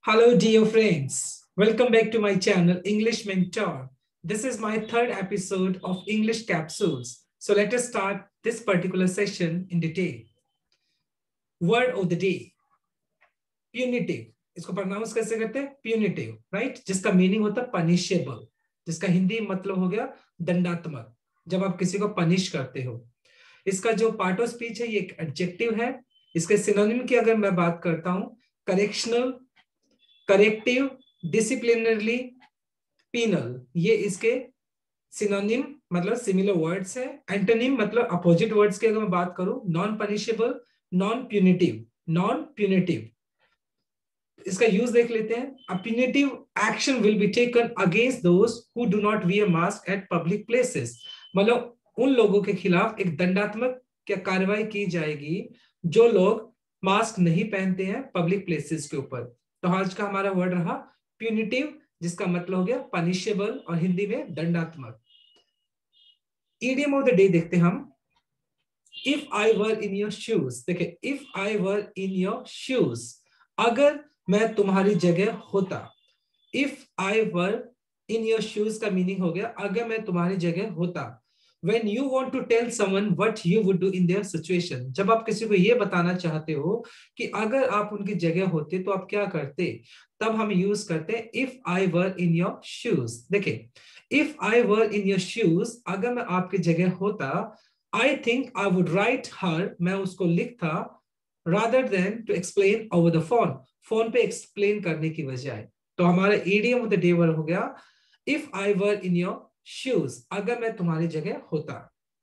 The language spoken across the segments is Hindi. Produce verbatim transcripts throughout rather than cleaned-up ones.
Hello, dear friends. Welcome back to my channel, English Mentor. This is my third episode of English Capsules. So let us start this particular session in detail. Word of the day, punitive. इसको प्रोनाउंस कैसे करते हैं? Punitive, right? जिसका मीनिंग होता है punishable, जिसका हिंदी मतलब हो गया दंडात्मक, जब आप किसी को पनिश करते हो। इसका जो पार्ट ऑफ स्पीच है ये एक एडजेक्टिव है। इसके सिनोनिम की अगर मैं बात करता हूं, करेक्शनल, करेक्टिव, डिसिप्लिनरी, पीनल, ये इसके सिनोनिम मतलब सिमिलर वर्ड्स है। एंटोनिम मतलब अपोजिट वर्ड्स की अगर मैं बात करूं, non punishable, non punitive, non punitive. इसका यूज देख लेते हैं। A punitive action will be taken against those who do not wear mask at public places, मतलब उन लोगों के खिलाफ एक दंडात्मक क्या कार्रवाई की जाएगी जो लोग मास्क नहीं पहनते हैं पब्लिक प्लेसेस के ऊपर। तो आज का हमारा वर्ड रहा प्यूनिटिव, जिसका मतलब हो गया पनिशेबल और हिंदी में दंडात्मक। ईडियम ऑफ द डे देखते हैं हम। If I were in your shoes, देखिए if I were in your shoes, अगर मैं तुम्हारी जगह होता। If I were in your shoes का मीनिंग हो गया अगर मैं तुम्हारी जगह होता। When you want to tell someone what you would do in their situation, जब आप किसी को ये बताना चाहते हो कि अगर आप उनकी जगह होते तो आप क्या करते, तब हम यूज करते हैं if I were in your shoes। देखिए if I were in your shoes, अगर मैं आपकी जगह होता, I think I would write her, मैं उसको लिखता, rather than to explain over the phone, phone पे एक्सप्लेन करने की बजाय। तो हमारा idiom of the day हो गया if I were in your shoes, अगर मैं तुम्हारी जगह होता।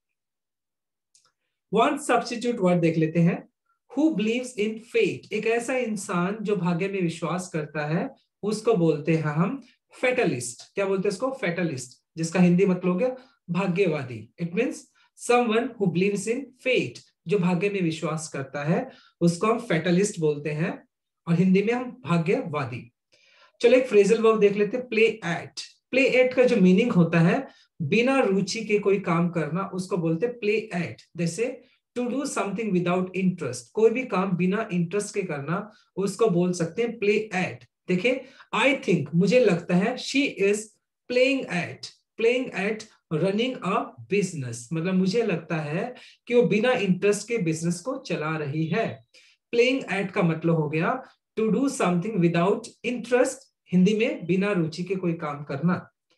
वन सब्स्टिट्यूट वर्ड देख लेते हैं। Who believes in fate, एक ऐसा इंसान जो भाग्य में विश्वास करता है, उसको बोलते हैं हम फेटलिस्ट। क्या बोलते हैं इसको? फेटलिस्ट, जिसका हिंदी मतलब हो गया भाग्यवादी। It means someone who believes in fate, जो भाग्य में विश्वास करता है, उसको हम फेटलिस्ट बोलते हैं और हिंदी में हम भाग्यवादी। चलो एक फ्रेजल वर्ब देख लेते हैं, प्ले एट। प्ले एट का जो मीनिंग होता है बिना रुचि के कोई काम करना, उसको बोलते हैं प्ले एट। जैसे to do something without interest, कोई भी काम बिना इंटरेस्ट के करना, उसको बोल सकते हैं प्ले एट। देखिए आई थिंक, मुझे लगता है, she is playing at, playing at running a business, मतलब मुझे लगता है कि वो बिना इंटरेस्ट के बिजनेस को चला रही है। प्लेइंग एट का मतलब हो गया to do something without interest, Hindi में बिना रुचि के कोई काम करना।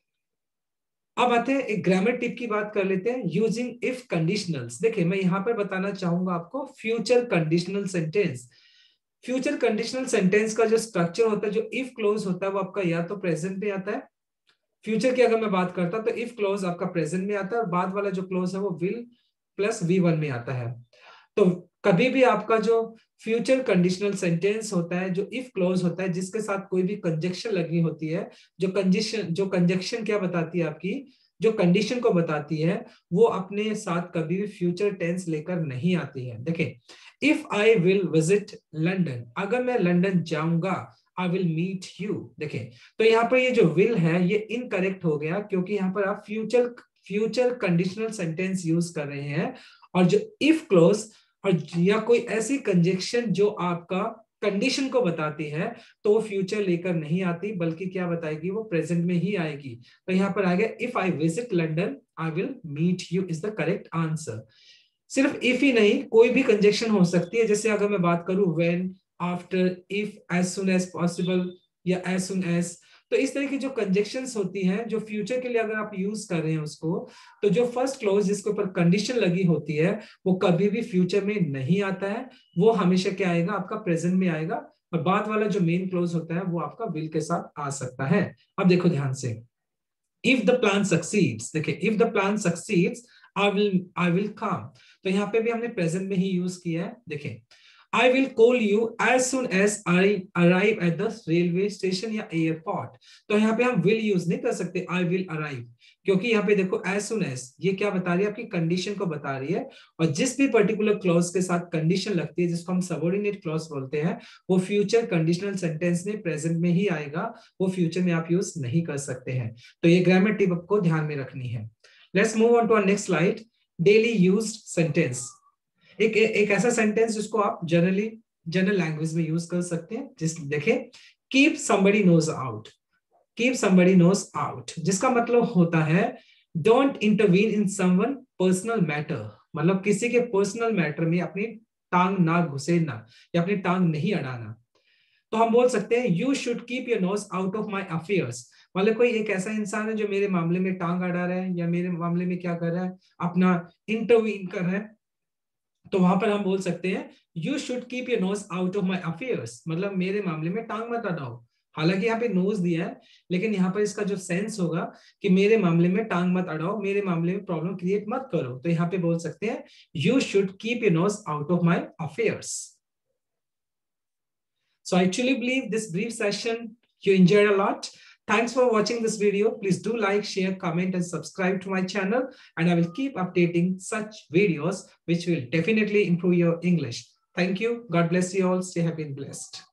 अब आते हैं एक ग्रामर टिप की बात कर लेते हैं, यूजिंग इफ कंडीशनल्स। देखिए मैं यहां पर बताना चाहूंगा आपको future conditional sentence. Future conditional sentence का जो स्ट्रक्चर होता है, जो इफ क्लोज होता है, वो आपका या तो प्रेजेंट में आता है। फ्यूचर की अगर मैं बात करता तो इफ क्लोज आपका प्रेजेंट में आता है और बाद वाला जो क्लोज है वो विल प्लस वी वन में आता है। तो कभी भी आपका जो फ्यूचर कंडीशनल सेंटेंस होता है, जो इफ क्लोज होता है, जिसके साथ कोई भी कंजक्शन लगी होती है, जो कंजक्शन जो कंजक्शन क्या बताती है आपकी, जो कंडीशन को बताती है, वो अपने साथ कभी भी फ्यूचर टेंस लेकर नहीं आती है। देखिए if I will visit London, अगर मैं लंदन जाऊंगा, आई विल मीट यू। देखिए तो यहाँ पर ये जो विल है ये इनकरेक्ट हो गया, क्योंकि यहाँ पर आप future future conditional sentence use कर रहे हैं, और जो इफ क्लोज और या कोई ऐसी कंजक्शन जो आपका कंडीशन को बताती है, तो वो फ्यूचर लेकर नहीं आती, बल्कि क्या बताएगी, वो प्रेजेंट में ही आएगी। तो यहाँ पर आ गया if I visit London I will meet you is the correct answer. सिर्फ इफ ही नहीं, कोई भी कंजक्शन हो सकती है। जैसे अगर मैं बात करूं when, after, if, as soon as possible या एज सुन एज, तो इस तरह की जो कंजक्शंस होती हैं, जो फ्यूचर के लिए अगर आप यूज कर रहे हैं उसको, तो जो फर्स्ट क्लॉज जिसके ऊपर कंडीशन लगी होती है, वो कभी भी फ्यूचर में नहीं आता है, वो हमेशा क्या आएगा, आपका प्रेजेंट में आएगा। और बाद वाला जो मेन क्लॉज होता है वो आपका विल के साथ आ सकता है। अब देखो ध्यान से, इफ द प्लान सक्सीड्स, देखिए if the plan succeeds I will I will come, तो यहाँ पे भी हमने प्रेजेंट में ही यूज किया है। देखिए I will call you as soon as I arrive at the railway station या airport, तो यहाँ पे हम will use नहीं कर सकते, I will arrive, क्योंकि यहाँ पे देखो as soon as ये क्या बता रही है, आपकी कंडीशन को बता रही है। और जिस भी पर्टिकुलर क्लॉज के साथ कंडीशन लगती है, जिसको हम सबऑर्डिनेट क्लॉज बोलते हैं, वो फ्यूचर कंडीशनल सेंटेंस में प्रेजेंट में ही आएगा, वो फ्यूचर में आप यूज नहीं कर सकते हैं। तो ये ग्रामर टिप आपको ध्यान में रखनी है। Let's move on to our next slide, daily used sentence. एक एक ऐसा सेंटेंस जिसको आप जनरली जनरल लैंग्वेज में यूज कर सकते हैं। जिस देखें, keep somebody nose out, keep somebody nose out जिसका मतलब होता है don't intervene in someone personal matter, मतलब किसी के पर्सनल मैटर में अपनी टांग ना घुसेना या अपनी टांग नहीं अड़ाना। तो हम बोल सकते हैं you should keep your nose out of my affairs, मतलब कोई एक ऐसा इंसान है जो मेरे मामले में टांग अड़ा रहा है या मेरे मामले में क्या कर रहा है, अपना इंटरवीन कर रहा है, तो वहां पर हम बोल सकते हैं you should keep your nose out of my affairs, मतलब मेरे मामले में टांग मत अड़ाओ। हालांकि यहाँ पे नोज दिया है, लेकिन यहाँ पर इसका जो सेंस होगा कि मेरे मामले में टांग मत अड़ाओ, मेरे मामले में प्रॉब्लम क्रिएट मत करो, तो यहाँ पे बोल सकते हैं you should keep your nose out of my affairs. So I truly believe this brief session you enjoyed a lot. Thanks for watching this video. Please do like, share, comment, and subscribe to my channel. And I will keep updating such videos which will definitely improve your English. Thank you. God bless you all. Stay happy and blessed.